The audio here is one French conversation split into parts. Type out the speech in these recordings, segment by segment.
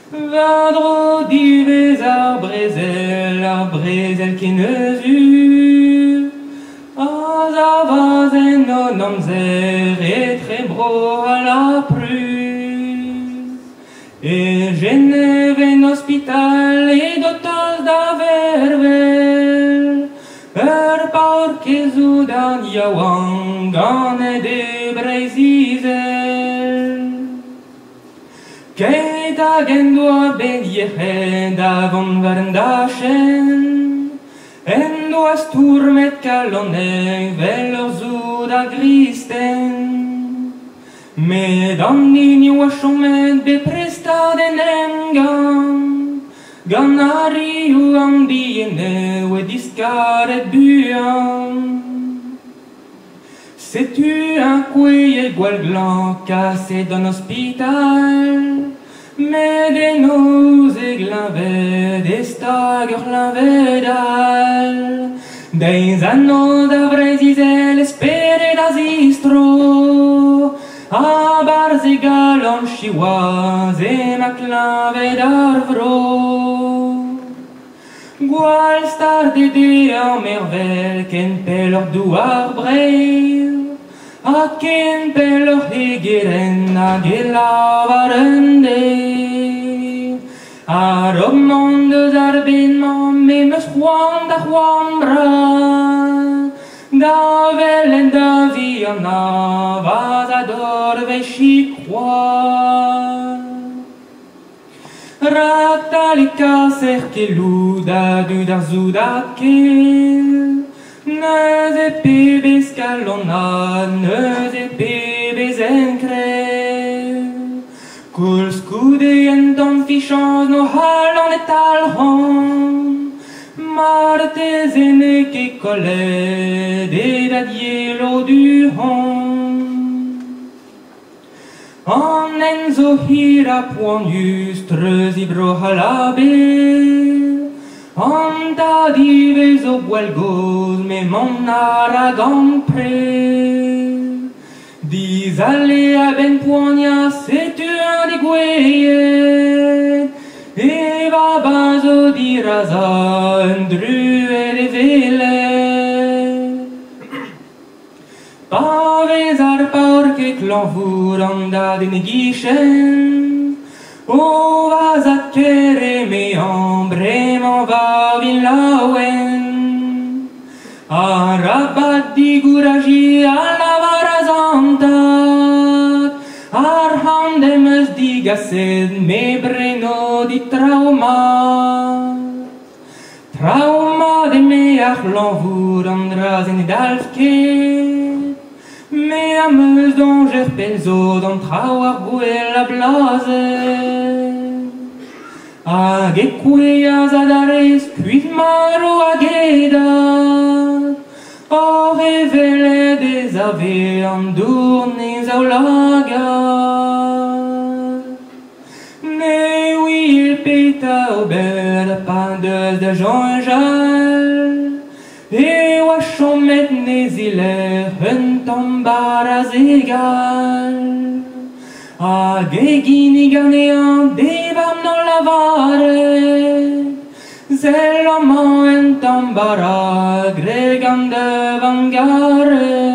Vadro divez ar brezel qui ne zu. Az avazen non amzer et trebro à la pru. Et Genève en hospital et dotos d'Avervel. Paur kezu dan yawang gane de brezizel. Keita gendoa ben yechen davon waren dachen. Endoa sturmet kaloneg veler zuda gristen. Med annin washomet beprestaden engan. Ganari ou ambiene ou discaret buan. Sais-tu un couille gual gland cassé dans l'hôpital? Mais des nos eglinved des stager l'invedal. Des anneaux d'avrezizel espéré d'azistro. A barzegal en chihuaz et maclinved arvro. Gwal star dede en mervel ken pelor douar breil. A ken pelor hegeren a gelavaren a romman de zarbenman me meus c'hoant da c'hoambra. Da velen da vi an a vaz ador vechik c'hoant. Ratalika serkelou da du dar zoudakel. Neus e pebez kalonad, neus e pebez enkret. Koul skoude en tamm fichans no halon et alc'hant. Martez ene ket kollet e da dielo du hant. An en zo hir a poanius treuz ibro halabel. An ta divez o boalgoz me mon ara gant pre. Diz ale a ben poania setu un di gweyet. E va bazo di raza un druet e velet. Pa vez ar paur ket l'envour an da den gichen. O vaz a kere me an bremañ va vin laouen. A rabat di gouraji a lavar a zantat. Ar hand em eus di gased me breno di trauma. Trauma de me ar l'envour an drazen e dalv ket. Me am eus don jer pelzo d'an trao ar gouel a blaze. Hag e koueaz a darez kuit maro a gedat. Or e velet ez ave an dournez a lagat. Ne oui il peta ober pan deus da Jean Jal. E oa chomet ne ziler un tambar a zegal. Hag e gini ganean devam non lavare. Zel amañ en tambar a gregan devan gare.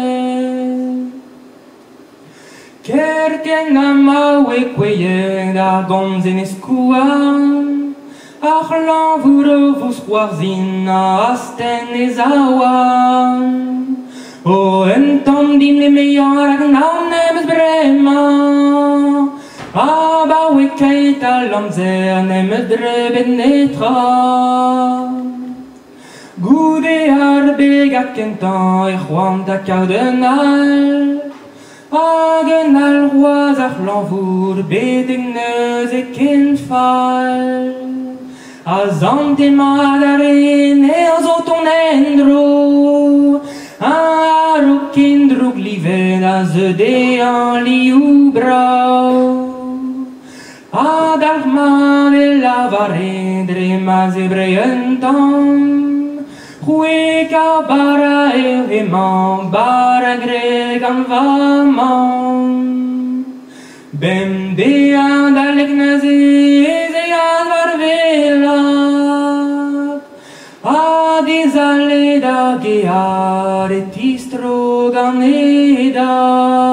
Kerken amañ e kweyeg da gomz en eskouan. Ar l'envour o vos c'hoarzhin a asten e zaouan. O un tamm din e meian hag naon nemes bremañ. A ba oe keit a lamzer nemes drebet netra. Goude ar begad kentan e c'hoant a kardenal. Hag un al roaz ar l'envour beteg neus e ken fall. A zant emañ a ren e a zo ton endro. A ro ken drog liven a zeude an liou brao. Hag ar man e lavare dremaz e bre un tamm. C'houek a bara e vemañ bara greg an vamañ. Bem de an da legnaz e Leda geareti stroganeda